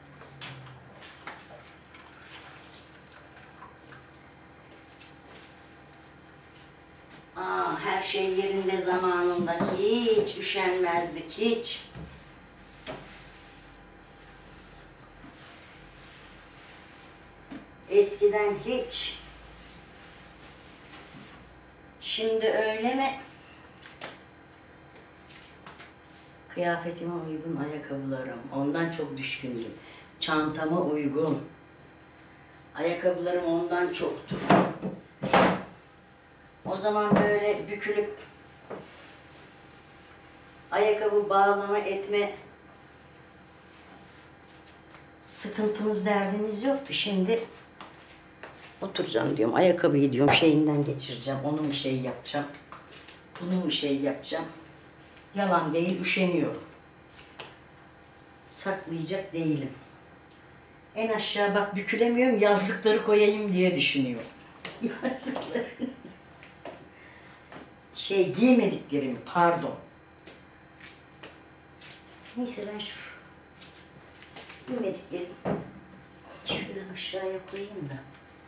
Aa, her şey yerinde zamanında, hiç üşenmezdik, hiç. Eskiden hiç. Şimdi öyle mi? Kıyafetime uygun ayakkabılarım. Ondan çok düşkündüm. Çantama uygun. Ayakkabılarım ondan çoktu. O zaman böyle bükülüp ayakkabı bağlama etme sıkıntımız, derdimiz yoktu. Şimdi oturacağım diyorum, ayakkabıyı diyorum şeyinden geçireceğim, onun bir şey yapacağım, bunun bir şey yapacağım. Yalan değil, üşeniyorum. Saklayacak değilim. En aşağı bak bükülemiyorum, yazlıkları koyayım diye düşünüyorum. Yazlıkları. Şey giymediklerimi, pardon. Neyse ben şu giymediklerimi şöyle aşağıya koyayım da.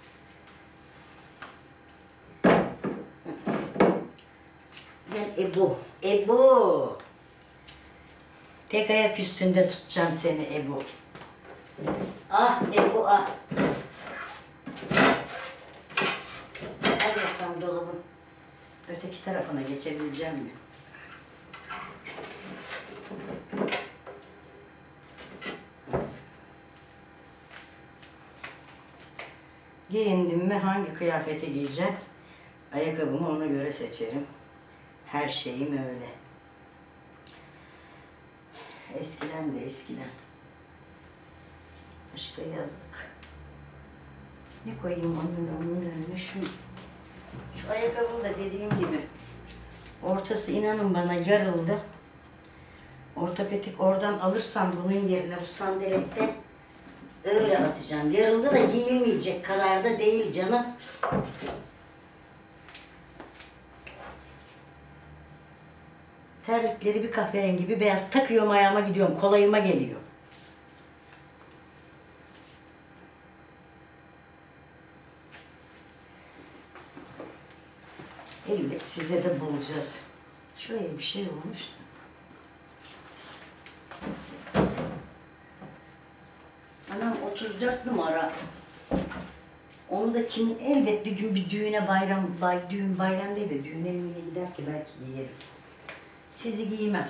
Ben Ebu, Ebu. Tek ayak üstünde tutacağım seni Ebu. Ah Ebu ah. Hadi bakalım dolabın öteki tarafına geçebileceğim mi? Giyindim mi hangi kıyafeti giyeceğim? Ayakkabımı ona göre seçerim. Her şeyim öyle. Eskiden de eskiden. Başka yazdık. Ne koyayım onun, onun önüne? Şu, şu ayakkabım da dediğim gibi ortası inanın bana yarıldı. Ortopedik oradan alırsam bunun yerine bu sandalette öyle atacağım. Yarıldı da giyilmeyecek kadar da değil canım. Terlikleri bir kahverengi bir beyaz takıyorum, ayağıma gidiyorum, kolayıma geliyor. Elbet size de bulacağız. Şöyle bir şey olmuş da. Anam otuz dört numara. Onu da kimin elbet bir gün bir düğüne bayram, bay, düğün bayram değil de düğüne evine gider ki belki giyerim. Sizi giymem.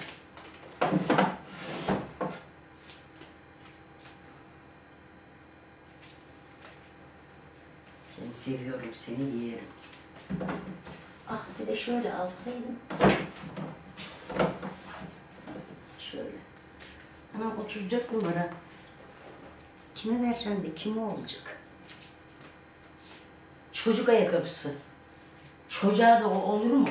Seni seviyorum, seni giyerim. Ah bir de şöyle alsaydım. Şöyle. Anam otuz dört numara. Kime vereceksin de kime olacak? Çocuk ayakkabısı. Çocuğa da o olur mu?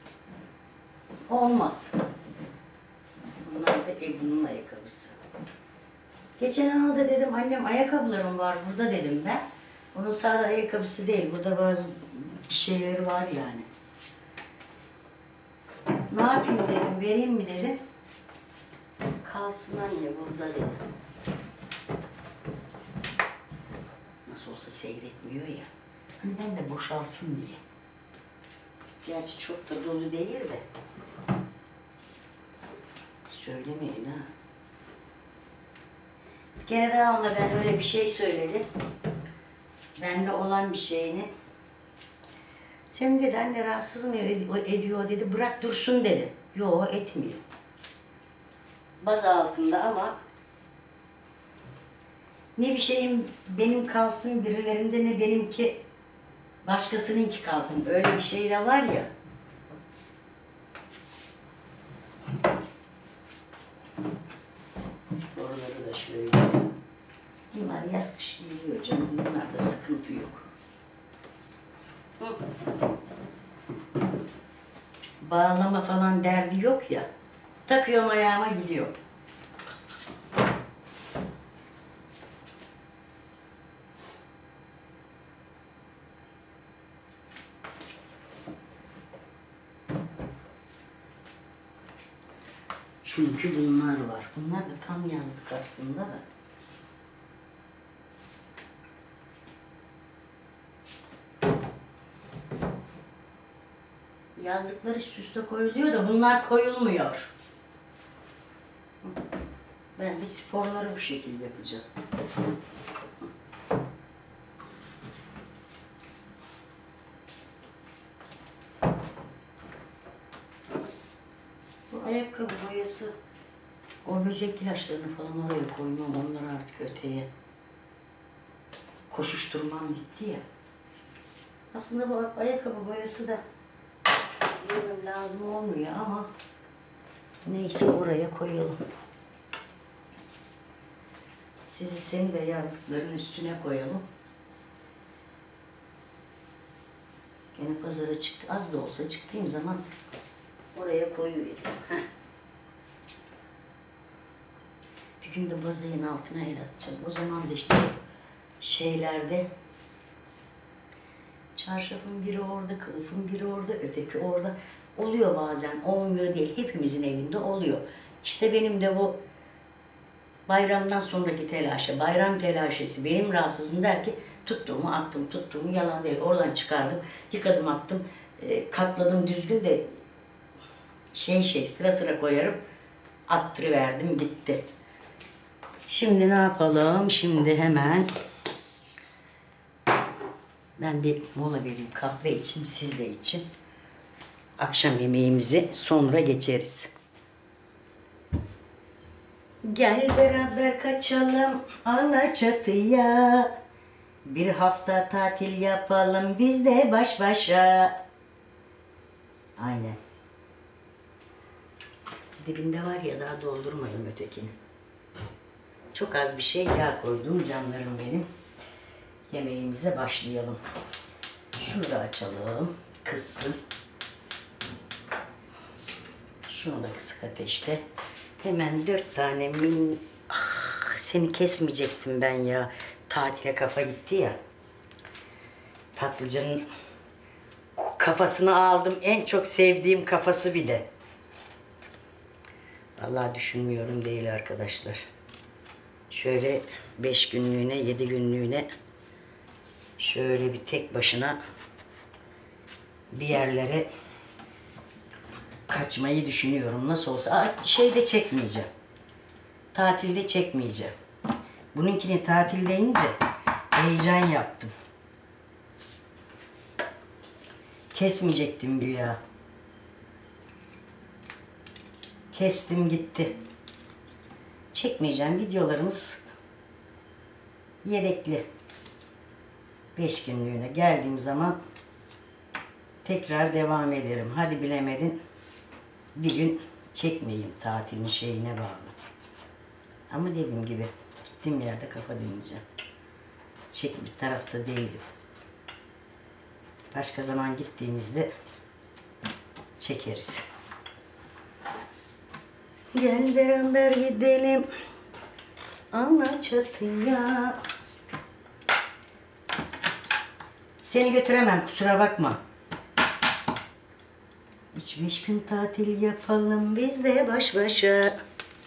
Olmaz. Bunlar da Ebru'nun ayakkabısı. Geçen hafta dedim annem ayakkabılarım var burada dedim ben. Onun sadece ayakkabısı değil, burada bazı bir şeyleri var yani. Ne yapayım dedim, vereyim mi dedim. Kalsın anne burada dedim. Nasıl olsa seyretmiyor ya. Hani ben de boşalsın diye. Gerçi çok da dolu değil de. Söylemeyin ha. Bir kere daha ona ben öyle bir şey söyledim. Bende olan bir şeyini. Sen dedi anne rahatsız mı ediyor dedi. Bırak dursun dedi. Yo etmiyor. Baz altında ama ne bir şeyim benim kalsın birilerinde ne benimki başkasınınki kalsın. Öyle bir şey de var ya. Sporları da şöyle. Bunlar yaz kış giyiliyor canım. Bunlarda sıkıntı yok. Hı. Bağlama falan derdi yok ya. Takıyorum ayağıma gidiyor. Çünkü bunlar var. Bunlar da tam yazlık aslında da. Yazlıklar üst üste koyuluyor da bunlar koyulmuyor. Ben de sporları bu şekilde yapacağım. Bu ayakkabı boyası, o böcek ilaçlarını falan oraya koymam, onları artık öteye. Koşuşturmam gitti ya. Aslında bu ayakkabı boyası da yazın lazım olmuyor ama neyse oraya koyalım. Sizi seni de yazdıkların üstüne koyalım. Gene pazara çıktı. Az da olsa çıktığım zaman oraya koyuvereyim. Heh. Bir gün de bazayın altına el atacağım. O zaman da işte şeylerde çarşafın biri orada, kılıfın biri orada, öteki orada. Oluyor bazen, olmuyor değil. Hepimizin evinde oluyor. İşte benim de bu bayramdan sonraki telaşa, bayram telaşesi benim rahatsızım der ki tuttuğumu attım, tuttuğumu yalan değil. Oradan çıkardım, yıkadım attım, e, katladım düzgün de şey şey sıra sıra koyarım, attırıverdim gitti. Şimdi ne yapalım? Şimdi hemen ben bir mola vereyim, kahve içeyim, siz de için. Akşam yemeğimizi sonra geçeriz. Gel beraber kaçalım Alaçatı'ya. Bir hafta tatil yapalım biz de baş başa. Aynen. Dibinde var ya, daha doldurmadım ötekini. Çok az bir şey yağ koydum canlarım benim. Yemeğimize başlayalım. Şunu da açalım. Kızsın. Şunu da kısık ateşte. Hemen dört tane min... Ah, seni kesmeyecektim ben ya. Tatile kafa gitti ya. Patlıcanın kafasını aldım. En çok sevdiğim kafası bir de. Vallahi düşünmüyorum değil arkadaşlar. Şöyle beş günlüğüne, yedi günlüğüne şöyle bir tek başına bir yerlere kaçmayı düşünüyorum. Nasıl olsa şeyde çekmeyeceğim. Tatilde çekmeyeceğim. Bununkini tatildeyince heyecan yaptım. Kesmeyecektim güya. Kestim gitti. Çekmeyeceğim. Videolarımız yedekli. Beş günlüğüne geldiğim zaman tekrar devam ederim. Hadi bilemedin bir gün çekmeyeyim, tatilin şeyine bağlı. Ama dediğim gibi gittiğim yerde kafa dinleyeceğim. Çek bir tarafta değilim. Başka zaman gittiğimizde çekeriz. Gel beraber gidelim Alaçatı'ya. Seni götüremem, kusura bakma. Üç beş gün tatil yapalım biz de baş başa.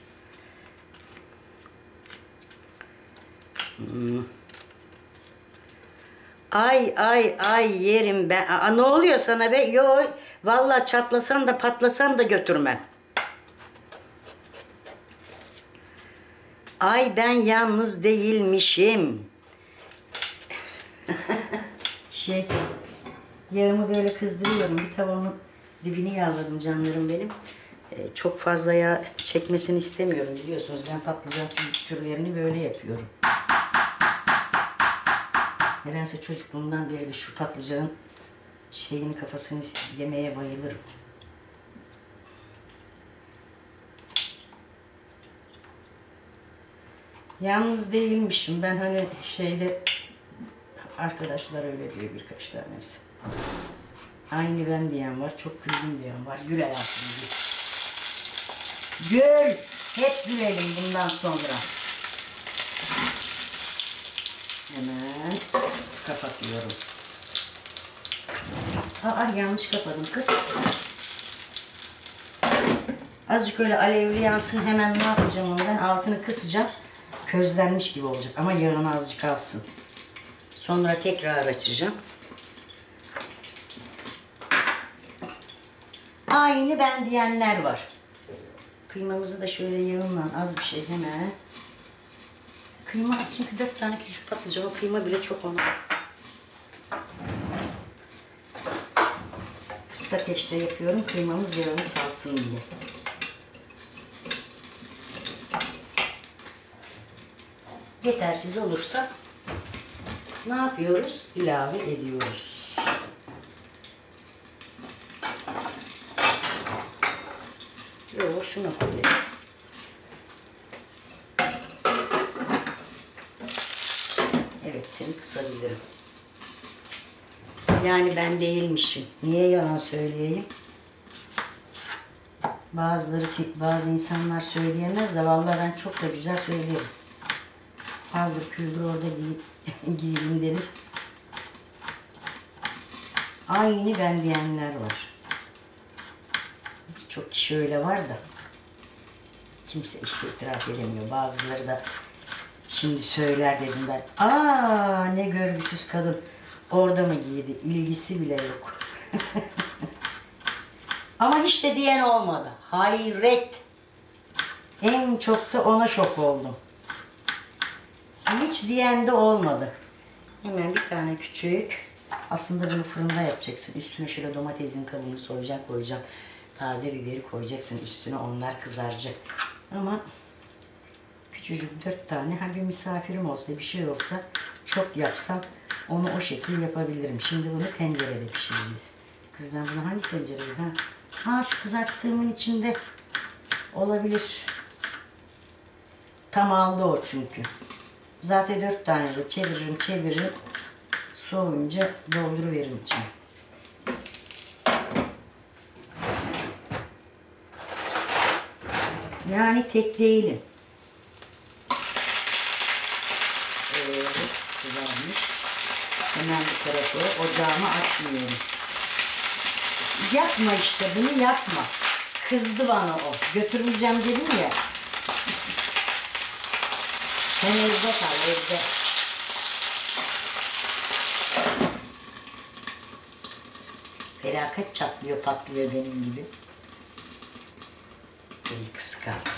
Hmm. Ay ay ay yerim ben. Aa, ne oluyor sana be? Yo, vallahi çatlasan da patlasan da götürmem. Ay ben yalnız değilmişim. Şey, yağımı böyle kızdırıyorum. Bir tavanın dibini yağladım canlarım benim. Ee, çok fazla yağ çekmesini istemiyorum, biliyorsunuz. Ben patlıcan türlerini böyle yapıyorum. Nedense çocukluğumdan beri de şu patlıcanın şeyini, kafasını yemeye bayılırım. Yalnız değilmişim. Ben hani şeyde arkadaşlar öyle diyor birkaç tanesi. Aynı ben diyen var. Çok güldüm diyen var. Gül hayatım gül. Gül. Hep gülelim bundan sonra. Hemen kapatıyorum. Aa, yanlış kapadım kız. Azıcık öyle alevli yansın. Hemen ne yapacağım ondan? Altını kısacağım. Közlenmiş gibi olacak ama yağını azıcık alsın. Sonra tekrar açacağım. Aynı ben diyenler var. Kıymamızı da şöyle yağınla az bir şey hemen. Kıyma az çünkü dört tane küçük patlıcan. O kıyma bile çok ona. Kısık ateşte yapıyorum. Kıymamız yağını salsın diye. Yetersiz olursa ne yapıyoruz? İlave ediyoruz. Yok, şuna koyayım. Evet, seni kısabilirim. Yani ben değilmişim. Niye yalan söyleyeyim? Bazıları, bazı insanlar söyleyemez de vallahi ben çok da güzel söylerim. Haldır küldür orada giydim denir. Aynı ben diyenler var. Çok kişi öyle var da kimse işte itiraf edemiyor. Bazıları da şimdi söyler dedim ben. Aa, ne görgüsüz kadın. Orada mı giydi? İlgisi bile yok. Ama hiç de diyen olmadı. Hayret. En çok da ona şok oldum. Hiç diyen de olmadı. Hemen bir tane küçük. Aslında bunu fırında yapacaksın. Üstüne şöyle domatesin kabuğunu soyacaksın, koyacaksın. Taze biberi koyacaksın üstüne. Onlar kızaracak. Ama küçücük dört tane. Ha, bir misafirim olsa, bir şey olsa çok yapsam onu o şekilde yapabilirim. Şimdi bunu tencerede pişireceğiz. Kız ben bunu hangi tencerede? Ha, ha şu kızarttığımın içinde olabilir. Tam aldı o çünkü. Zaten dört tane de çeviririm çeviririm. Soğuyunca dolduruveririm içine. Yani tek değilim. Evet, güzelmiş. Hemen bir tarafı ocağımı açmıyorum. Yapma işte, bunu yapma. Kızdı bana o. Götürmeyeceğim dedim ya. Sen evde kal, evde. Felaket çatlıyor, patlıyor benim gibi. Eli kısık aldı.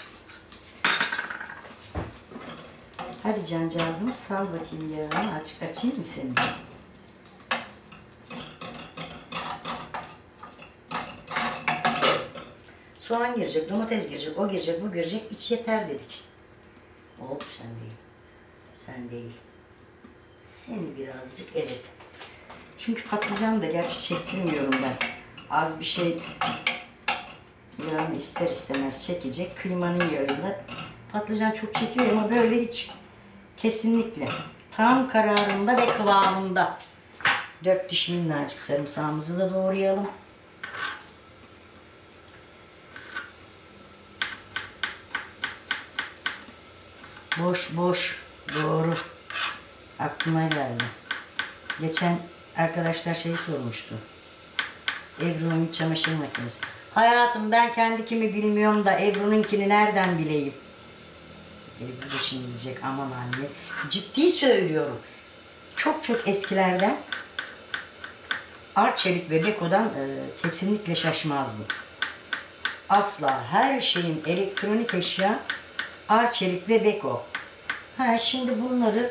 Hadi cancağızım, sal bakayım yağını. Açık açayım mı seni? Soğan girecek, domates girecek, o girecek, bu girecek. İç yeter dedik. Hop, sen değil. Sen değil. Seni birazcık, evet. Çünkü patlıcan da gerçi çektirmiyorum ben. Az bir şey yağını ister istemez çekecek. Kıymanın yağıyla. Patlıcan çok çekiyor ama böyle hiç kesinlikle. Tam kararında ve kıvamında. Dört diş minnacık sarımsağımızı da doğrayalım. Boş boş. Doğru. Aklıma geldi. Geçen arkadaşlar şeyi sormuştu. Ebru'nun çamaşır makinesi. Hayatım ben kendi kimi bilmiyorum da Ebru'nunkini nereden bileyim? Ebru da şimdi diyecek aman anne. Ciddi söylüyorum. Çok çok eskilerden Arçelik ve Beko'dan e, kesinlikle şaşmazdım. Asla her şeyin elektronik eşya Arçelik ve Beko. Ha, şimdi bunları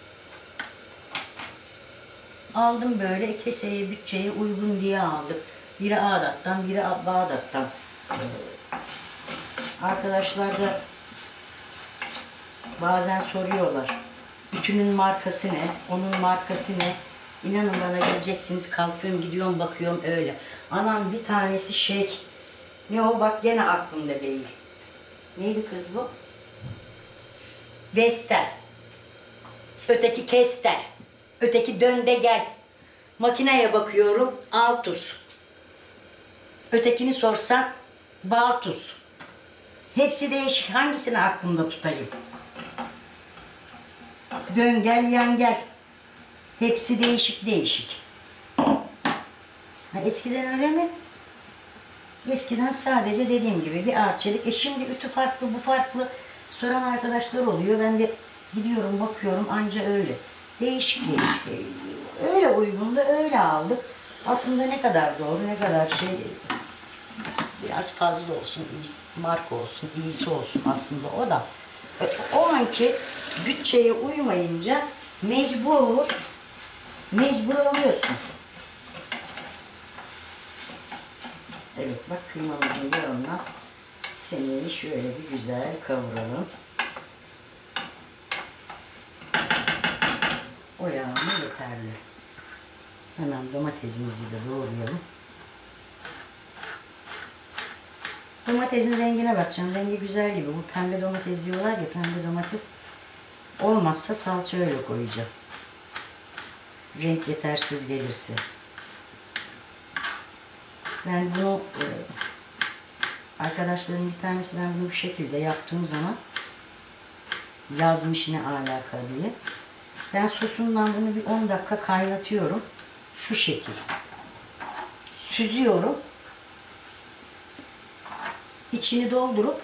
aldım böyle keseye bütçeye uygun diye aldım. Biri Ağdat'tan, biri Bağdat'tan. Arkadaşlar da bazen soruyorlar. Ütünün markası ne? Onun markası ne? İnanın bana geleceksiniz. Kalkıyorum, gidiyorum, bakıyorum öyle. Anam bir tanesi şey. Ne o? Bak gene aklımda değil. Neydi kız bu? Vestel. Öteki kestel. Öteki dönde gel. Makineye bakıyorum Altus. Ötekini sorsan Baltus. Hepsi değişik. Hangisini aklımda tutayım? Dön gel yan gel. Hepsi değişik değişik. Ha, eskiden öyle mi? Eskiden sadece dediğim gibi bir ağaç çelik. E şimdi ütü farklı, bu farklı soran arkadaşlar oluyor. Ben de gidiyorum bakıyorum anca öyle. Değişik değişik. Öyle uygun da öyle aldık. Aslında ne kadar doğru, ne kadar şey biraz fazla olsun, iyisi, marka olsun, iyisi olsun aslında o da. O anki bütçeye uymayınca mecbur, mecbur oluyorsun. Evet bak kıymamızın yanına seni şöyle bir güzel kavuralım. O yağımı yeterli. Hemen domatesimizi de doğrayalım. Domatesin rengine bakacağım. Rengi güzel gibi. Bu pembe domates diyorlar ya, pembe domates. Olmazsa salça öyle koyacağım. Renk yetersiz gelirse. Ben bunu e, arkadaşlarım bir tanesi ben bunu bu şekilde yaptığım zaman yazmış ne alaka diye. Ben sosundan bunu bir on dakika kaynatıyorum. Şu şekil. Süzüyorum. İçini doldurup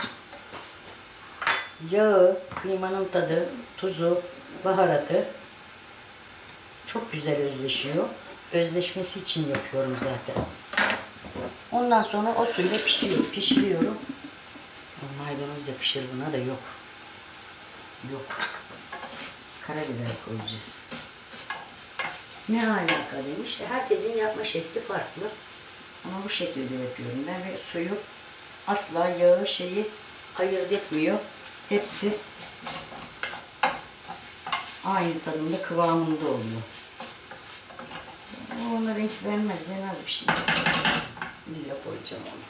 yağı, kıymanın tadı, tuzu, baharatı çok güzel özleşiyor. Özleşmesi için yapıyorum zaten. Ondan sonra o suyla pişiriyorum. pişiriyorum. Maydanoz da pişir buna da yok. Yok. Karabiber koyacağız. Ne alaka demiş. Herkesin yapma şekli farklı. Ama bu şekilde yapıyorum. Ben ve suyu asla yağı şeyi ayırt etmiyor. Hepsi aynı tadında kıvamında oluyor. Ona renk vermez. Yemez bir şey. Dile koyacağım onu.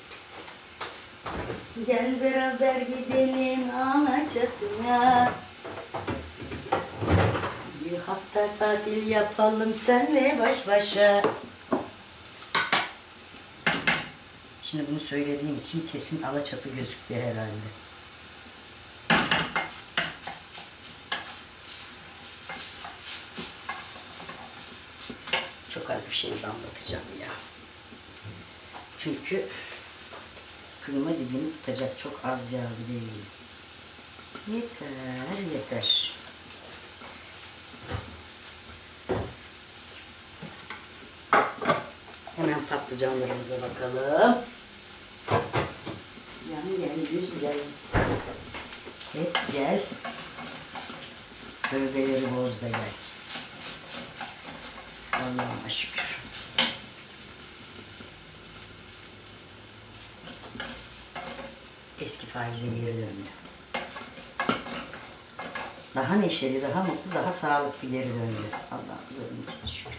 Gel beraber gidelim Alaçatı'ya. Bir hafta tatil yapalım senle baş başa. Şimdi bunu söylediğim için kesin Alaçatı gözüktü herhalde. Çok az bir şey anlatacağım ya. Çünkü kıyma dibini tutacak, çok az yağlı değil. Yeter, yeter. Hemen patlıcanlarımıza bakalım. Yan gel, yüz gel. Hep gel. Bölgeleri boz da gel. Allah'ıma şükür. Eski faize geri döndü. Daha neşeli, daha mutlu, daha sağlıklı geri döndü. Allah'ımıza şükür.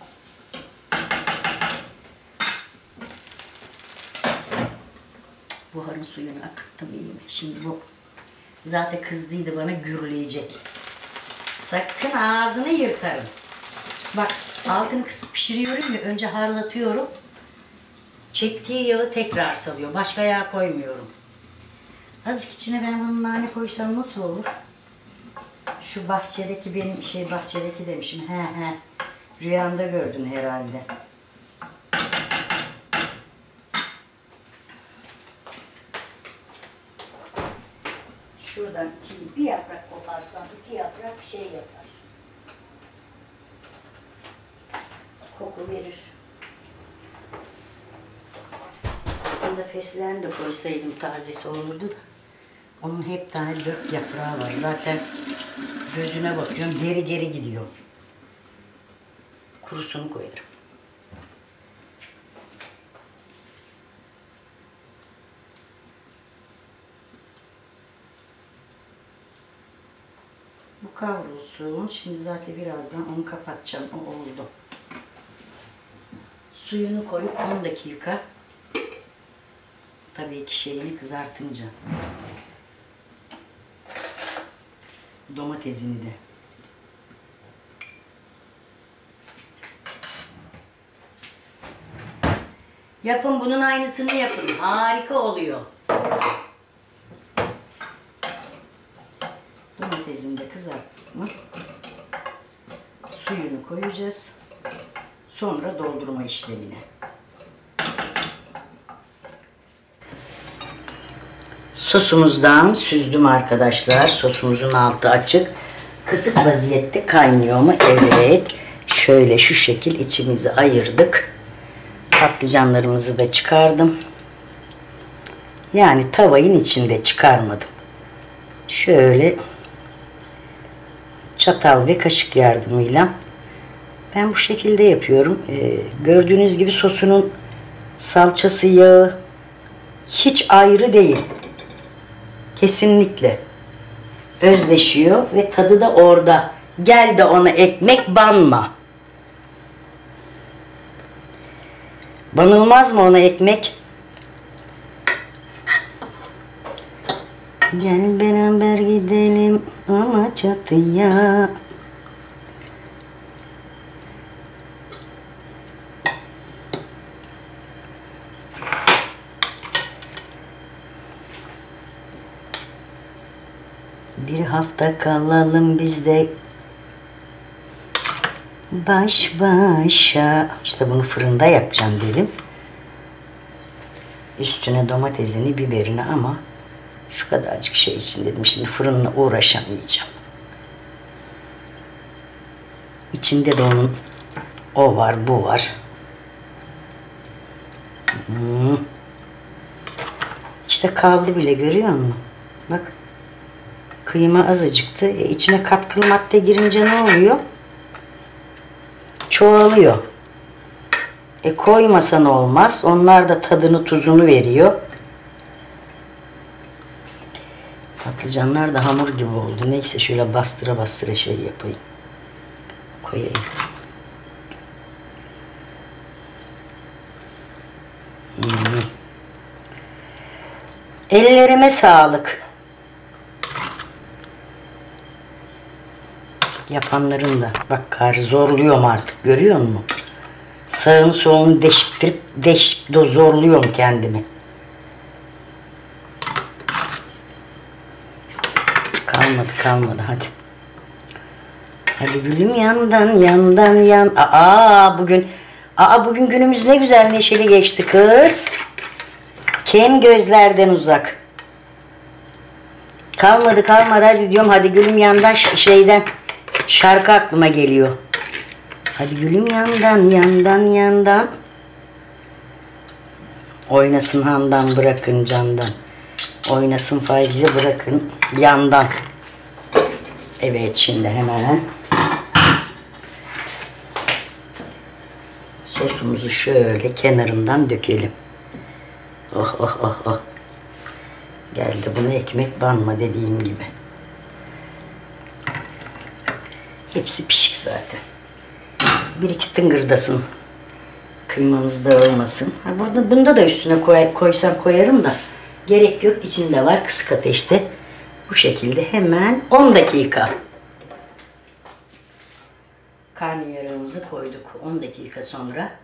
Buharın suyunu akıttım iyi mi? Şimdi bu zaten kızdıydı bana gürleyecek. Sakın ağzını yırtarım. Bak altını kısıp pişiriyorum ya, önce harlatıyorum. Çektiği yağı tekrar salıyor. Başka yağ koymuyorum. Azıcık içine ben bunun nane koysam nasıl olur? Şu bahçedeki benim şey bahçedeki demişim. He he. Rüyanda gördün herhalde. Şuradan bir yaprak koparsam iki yaprak şey yapar. Koku verir. Aslında fesleğen de koysaydım tazesi olurdu da. Onun hep tane dört yaprağı var. Zaten gözüne bakıyorum geri geri gidiyor. Kurusunu koyarım. Bu kavrulsun. Şimdi zaten birazdan onu kapatacağım. O oldu. Suyunu koyup on dakika. Tabii ki şeyini kızartınca. Domatesini de. Yapın, bunun aynısını yapın. Harika oluyor. Domatesini de kızarttık mı suyunu koyacağız. Sonra doldurma işlemine. Sosumuzdan süzdüm arkadaşlar. Sosumuzun altı açık. Kısık vaziyette kaynıyor mu? Evet. Şöyle şu şekil içimizi ayırdık. Patlıcanlarımızı da çıkardım. Yani tavayın içinde çıkarmadım. Şöyle çatal ve kaşık yardımıyla ben bu şekilde yapıyorum. Ee, gördüğünüz gibi sosunun salçası, yağı hiç ayrı değil. Kesinlikle özleşiyor ve tadı da orada. Gel de ona ekmek banma. Banılmaz mı ona ekmek? Gel beraber gidelim ama çatıya. Bir hafta kalalım biz de baş başa. İşte bunu fırında yapacağım dedim. Üstüne domatesini, biberini ama şu kadarcık şey için dedim. Şimdi fırınla uğraşamayacağım. İçinde de onun o var, bu var. Hmm. İşte kaldı bile, görüyor musun? Bak. Kıyma azıcıktı. E, içine katkılı madde girince ne oluyor? Çoğalıyor. E koymasan olmaz. Onlar da tadını, tuzunu veriyor. Patlıcanlar da hamur gibi oldu. Neyse şöyle bastıra bastıra şey yapayım. Koyayım. Hmm. Ellerime sağlık. Yapanların da. Bak kar zorluyorum artık, görüyor musun? Sağını solunu deşiktirip deşip de zorluyorum kendimi. Kalmadı kalmadı hadi. Hadi gülüm yandan yandan yan. Aa bugün aa bugün günümüz ne güzel neşeli geçti kız. Kem gözlerden uzak. Kalmadı kalmadı hadi diyorum, hadi gülüm yandan şeyden şarkı aklıma geliyor. Hadi gülüm yandan yandan yandan. Oynasın handan bırakın candan. Oynasın faizi bırakın yandan. Evet şimdi hemen sosumuzu şöyle kenarından dökelim. Oh oh oh oh. Geldi, bunu ekmek banma dediğim gibi. Hepsi pişik zaten. Bir iki tıngırdasın. Kıymamız dağılmasın. Ha, burada, bunda da üstüne koy, koysam koyarım da gerek yok. İçinde var, kısık ateşte. Bu şekilde hemen on dakika. Karnıyarığımızı koyduk. on dakika sonra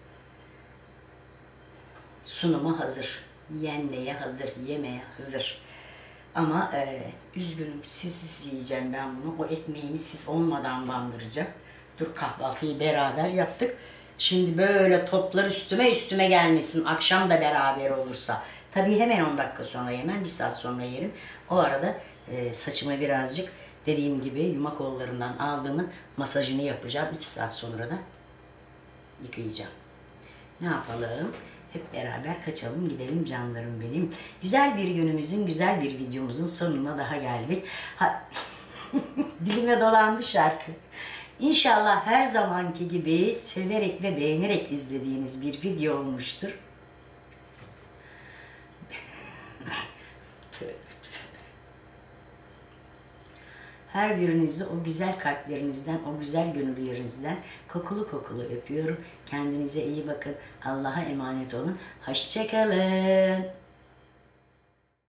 sunuma hazır. Yenmeye hazır, yemeye hazır. Ama e, üzgünüm, sizsiz yiyeceğim ben bunu. O ekmeğimi siz olmadan bandıracağım. Dur, kahvaltıyı beraber yaptık. Şimdi böyle toplar üstüme üstüme gelmesin. Akşam da beraber olursa. Tabii hemen on dakika sonra yemem, bir saat sonra yerim. O arada e, saçıma birazcık dediğim gibi yumak kollarından aldığımın masajını yapacağım. iki saat sonra da yıkayacağım. Ne yapalım? Hep beraber kaçalım gidelim canlarım benim. Güzel bir günümüzün, güzel bir videomuzun sonuna daha geldik. Ha, dilime dolandı şarkı. İnşallah her zamanki gibi severek ve beğenerek izlediğiniz bir video olmuştur. Her birinizi o güzel kalplerinizden, o güzel gönüllerinizden kokulu kokulu öpüyorum. Kendinize iyi bakın. Allah'a emanet olun. Hoşça kalın.